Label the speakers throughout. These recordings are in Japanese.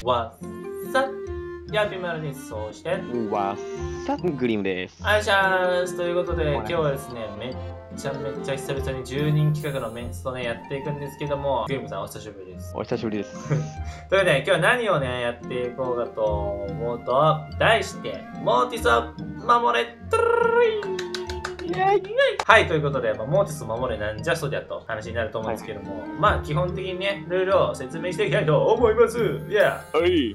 Speaker 1: わっさやピマルです。そして
Speaker 2: わっさグリムです。
Speaker 1: あいしゃーす。ということで、今日はですね、めっちゃ久々に10人企画のメンツとね、やっていくんですけども、グリムさんお久しぶりです。
Speaker 2: お久しぶりです。
Speaker 1: ということで、今日は何をね、やっていこうかと思うと、題して、モーティスを守れトゥルルルはい、ということで、モーティスを守れなんじゃそりゃと話になると思うんですけども、まあ基本的にね、ルールを説明していきたいと思います。はい。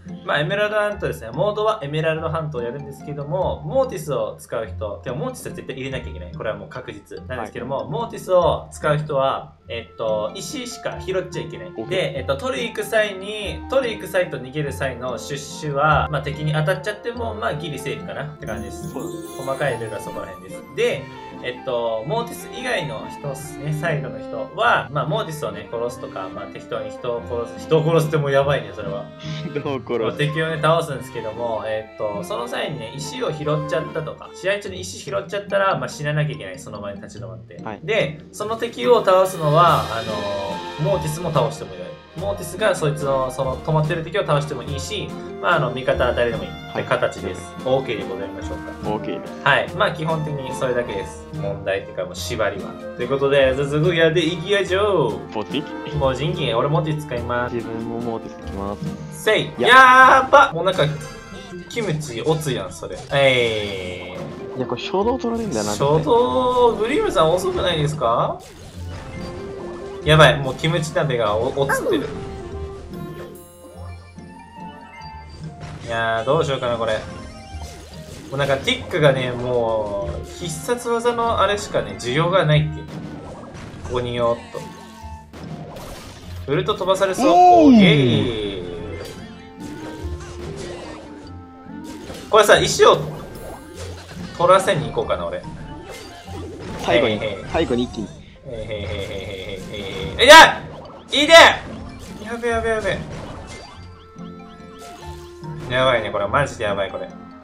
Speaker 1: まあエメラルドハントですね。モードはエメラルドハントをやるんですけども、モーティスを使う人、でもモーティスは絶対入れなきゃいけない。これはもう確実なんですけども、モーティスを使う人は、石しか拾っちゃいけない。で、取り行く際と逃げる際のシュッシュは、まあ敵に当たっちゃっても、まあギリセーフかなって感じです。細かいルールはそこら辺です。で、モーティス以外の人ですね、サイドの人は、まあ、モーティスをね、殺すとか、まあ、適当に人を殺すってもうやばいね、それは。
Speaker 2: 人を殺す。
Speaker 1: 敵をね、倒すんですけども、その際にね、石を拾っちゃったとか、試合中に石拾っちゃったら、まあ、死ななきゃいけない、その場に立ち止まって。はい、で、その敵を倒すのは、モーティスも倒してもいい。モーティスがそいつの、止まってる敵を倒してもいいし、まあ、味方は誰でもいいって形です。OK でございましょうか。
Speaker 2: OK です。
Speaker 1: はい。まあ、基本的にそれだけです。問題っていうか、もう縛りは。ということで、早速やっていきましょう。もう人気、俺モーティス使います。
Speaker 2: 自分もモーティスいきます。
Speaker 1: せい。やーばもうなんか、キムチ、オツやん、それ。い
Speaker 2: や、これ衝動取られるんだよな。
Speaker 1: 衝動、グリームさん遅くないですか？やばい、もうキムチ鍋が落ちてる。いやー、どうしようかな、これ。もうなんか、ティックがね、もう、必殺技のあれしかね、需要がないっていう。ここによっと。ウルト飛ばされそう。オーケー。これさ、石を取らせに行こうかな、俺。
Speaker 2: 最後に一気に。
Speaker 1: いやいいねやべやべやべやばいね、これマジでやばい、これ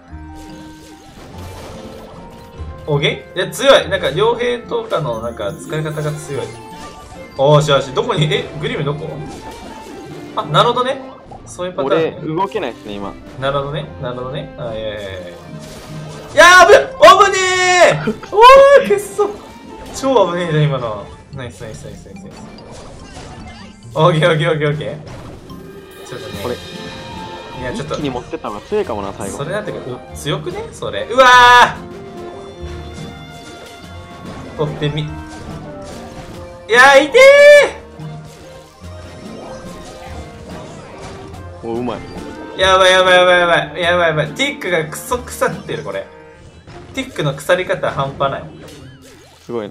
Speaker 1: おげいや強い、なんか傭兵とかのなんか使い方が強い。おーしよし、どこにグリムどこ？あ、なるほどね、そういうパターン、ね、
Speaker 2: 俺動けないっすね今。
Speaker 1: なるほどね、なるほどね。あ、いやいやいややべっ、危ねえおー、けっそ超危ねえじゃん今の。ナイスナイスナイスナイスナイス。オーケーオーケーオーケーオーケー。ちょっとね、これいやちょっと
Speaker 2: 一気に持ってった方が強いかもな、最後。
Speaker 1: それだって強くねそれ。うわー取ってみ。いやー、痛
Speaker 2: ー。お、うまい。
Speaker 1: やばいやばいやばいやばいやばいやばい。ティックがクソ腐ってる、これ。ティックの腐り方半端ない。
Speaker 2: すごい。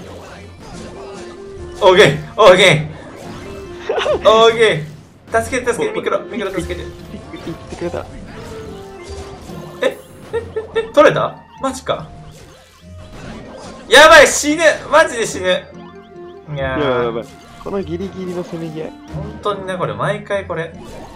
Speaker 1: オーケーオーケーオーケー。助けて助けて、ミクロ助けて。
Speaker 2: 言ってくれた。
Speaker 1: 取れた？マジか。やばい、死ぬマジで死ぬ。いやー、
Speaker 2: やばい。このギリギリのせめぎ合い。
Speaker 1: 本当にね、これ毎回これ。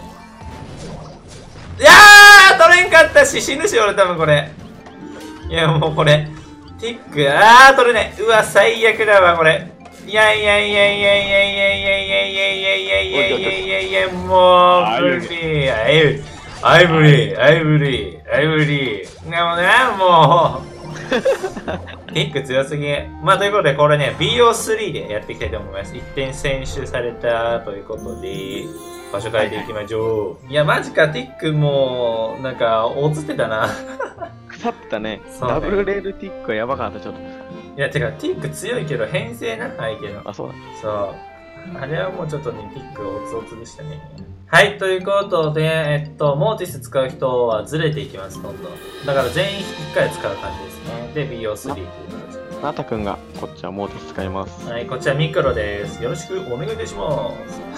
Speaker 1: いやー、取れんかったし、死ぬし、俺多分これ。いや、もうこれ。ティック、取れない。うわ、最悪だわ、これ。いやいやいやいやいやいやいやいやいやいやいやいやいやいやいや、もう無理。アイブリー。でもね、もうティック強すぎ。まあということで、これね BO3 でやっていきたいと思います。一点選出されたということで、場所変えていきましょう。いやマジか、ティックもなんか落ちてたな。
Speaker 2: 腐ってたね。ダブルレールティックはやばかった、ちょっと。
Speaker 1: いや、てか、ティック強いけど、編成な、相手の。
Speaker 2: あ、そうだ。
Speaker 1: そう。あれはもうちょっとね、ティックオツオツでしたね。はい、ということで、モーティス使う人はずれていきます、どんどん。だから全員1回使う感じですね。で、BO3 っていう形で。
Speaker 2: なたくんが、こっちはモーティス使います。
Speaker 1: はい、こっちはミクロです。よろしくお願いいたします。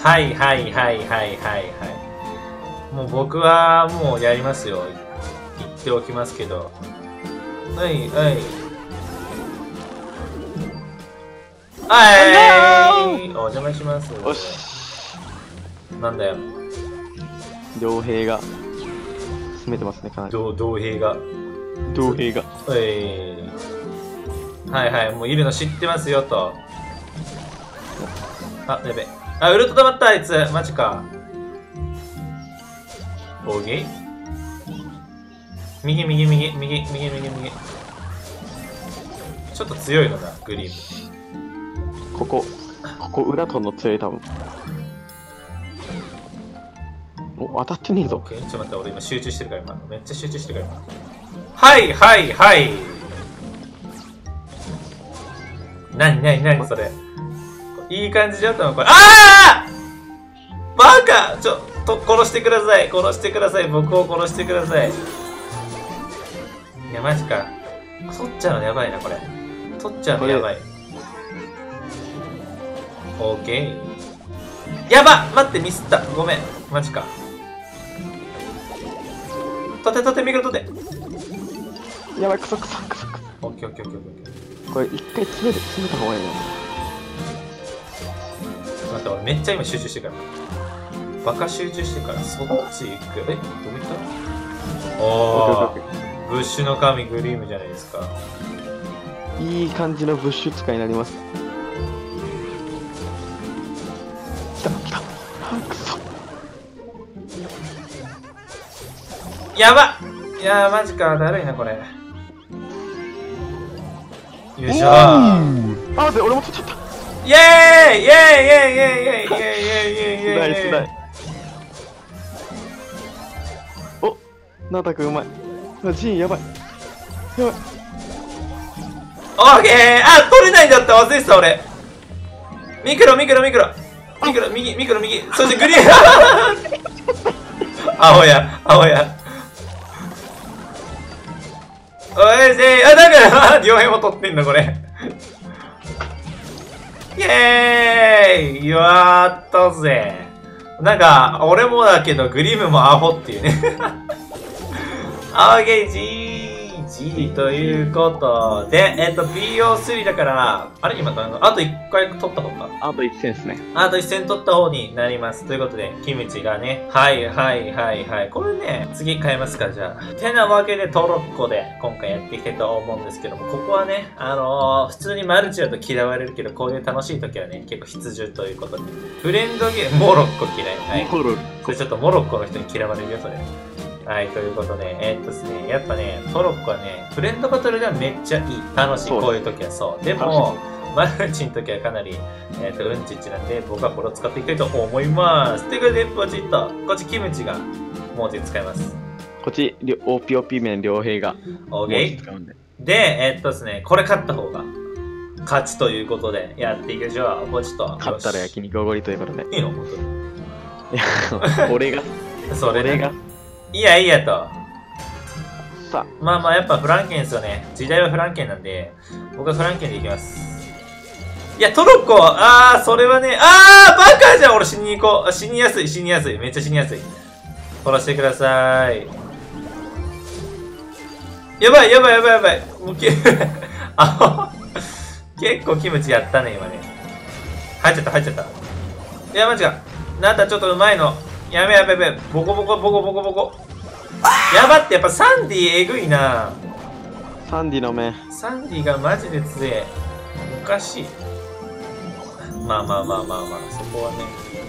Speaker 1: はいはいはいはいはいはい。もう僕はもうやりますよ。言っておきますけど。はいはい。お邪魔します。
Speaker 2: よし。
Speaker 1: なんだよ。
Speaker 2: 傭兵が進めてますね、かなり。
Speaker 1: 傭兵が。はいはい、もういるの知ってますよと。あ、やべ。あ、ウルト溜まった、あいつ。マジか。 オーケー。右、右、右、右、右、右、右。ちょっと強いのだ、グリーン。
Speaker 2: ここ裏とんの強い多分。お、当たってねえぞ。
Speaker 1: オッケー、ちょっと待って、俺今集中してるから、今。めっちゃ集中してるから、今。はいはいはい。なにそれ。いい感じだったのこれ。ああバカちょっと殺してください。殺してください。僕を殺してください。いや、マジか。取っちゃうのやばいな、これ。取っちゃうのやばい。オーケー。やば待って、ミスった。ごめん。マジか。取て、ミクロ取て。
Speaker 2: やばい、クソ。
Speaker 1: オッケー。
Speaker 2: これ一回詰めた方がいいな。
Speaker 1: 待って、俺めっちゃ今集中してるから。バカ集中してるから、そっち行く。どこ行った？おー、ブッシュの神グリームじゃないですか。
Speaker 2: いい感じのブッシュ使いになります。来た。あ、くそ。
Speaker 1: やばっ！いやー、マジか、だるいな、これ。よいしょー。
Speaker 2: あ、待って、俺も取っちゃった。
Speaker 1: イエーイ
Speaker 2: ナイス。お、ナタ君うまい。ジンやばい。
Speaker 1: オッケー。あ、取れないんだった、忘れてた、俺。ミクロ。右。そしてグリーン。青や。おいしい。あ、だから両辺も取ってんの、これ。イエーイやったぜ。なんか、俺もだけど、グリームもアホっていうね。オーケー、GG ということで、BO3 だから、あれ今、あと1回取った方か。
Speaker 2: あと1戦ですね。
Speaker 1: あと1戦取った方になります。ということで、キムチがね、はい。これね、次変えますか、じゃあ。てなわけで、トロッコで今回やっていきたいと思うんですけども、ここはね、普通にマルチだと嫌われるけど、こういう楽しい時はね、結構必需ということで。フレンドゲーム、モロッコ嫌い。はい。これちょっとモロッコの人に嫌われるよ、それ。はい、ということで、ですね、やっぱね、トロッコはね、フレンドバトルがめっちゃいい。楽しい、こういう時はそう。でも、マルチの時はかなり、うんちっちなんで、僕はこれを使っていきたいと思います。ということで、ポチッと、こっちキムチが、もう使います。
Speaker 2: こっち、OP 面両兵が。
Speaker 1: OK。で、ですね、これ勝った方が、勝ちということで、やっていきましょう。ポチッと。
Speaker 2: 勝ったら焼肉おごりということで。
Speaker 1: いいの本当に。
Speaker 2: いや、俺が。
Speaker 1: それが。いやと。
Speaker 2: さあ。
Speaker 1: まあ、やっぱフランケンですよね。時代はフランケンなんで、僕はフランケンでいきます。いや、トロッコそれはね、バカじゃん俺死に行こう。死にやすい。めっちゃ死にやすい。殺してください。やばい。もう結構キムチやったね、今ね。入っちゃった。いや、マジか。なんだ、ちょっとうまいの。やべ。ボコボコ。やばって、やっぱサンディえぐいな。
Speaker 2: サンディの目。
Speaker 1: サンディがマジで強え。おかしい。まあ、そこはね。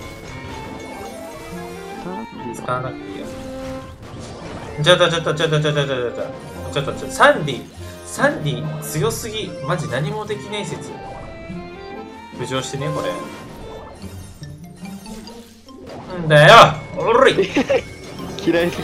Speaker 1: 使わなくていいよ。ちょっと、サンディ強すぎ。マジ何もできない説。浮上してね、これ。んだよおるい
Speaker 2: 嫌いす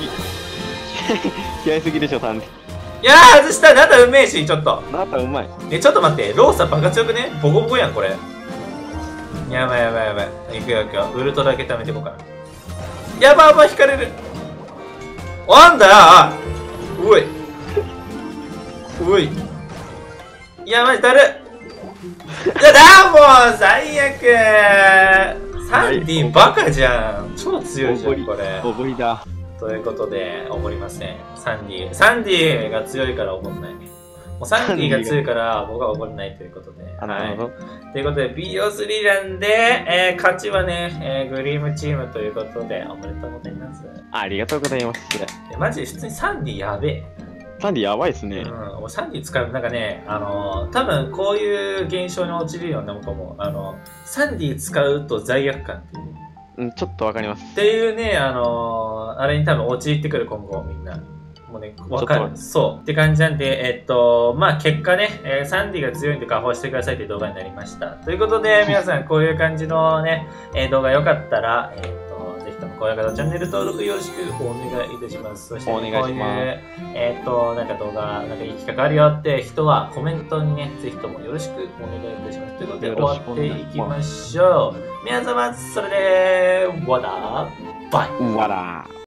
Speaker 2: ぎでしょ、サンディ。
Speaker 1: いやー、外した。なんだうめえし、ちょっと。
Speaker 2: なんかうまい。
Speaker 1: ちょっと待って。ローサバカ強くねボコボコやん、これ。やばい。いくよ。ウルトラだけ貯めていこうかな。やば引かれる。なんだよおい。いや、マジだる。もう、最悪。サンディバカじゃん。超強いじゃん、これ。
Speaker 2: おごりだ。
Speaker 1: ということで、おごりません。サンディが強いからおごんない。もうサンディが強いから僕はおごれないということで。
Speaker 2: なるほど。
Speaker 1: ということで、BO3 なんで、勝ちはね、グリームチームということで、おめでとうございます。
Speaker 2: ありがとうございます。
Speaker 1: マジで普通にサンディやべえ。
Speaker 2: サンディやばいっすね。
Speaker 1: サンディ使う、なんかね、多分こういう現象に陥るようなもんかも。サンディ使うと罪悪感っていう。
Speaker 2: うん、ちょっとわかります。
Speaker 1: っていうね、あれに多分陥ってくる今後みんな。もうね、わかる。そう。って感じなんで、まあ結果ね、サンディが強いんで下放してくださいという動画になりました。ということで、皆さんこういう感じのね、動画よかったら、ぜひとも高評価とチャンネル登録よろしくお願いいたします。そして、
Speaker 2: お願いします。
Speaker 1: こういう、なんか動画、なんかいい企画あるよって人はコメントにね、ぜひともよろしくお願いいたします。ということで、終わっていきましょう。皆様、それで、わだ、バイ。
Speaker 2: わら。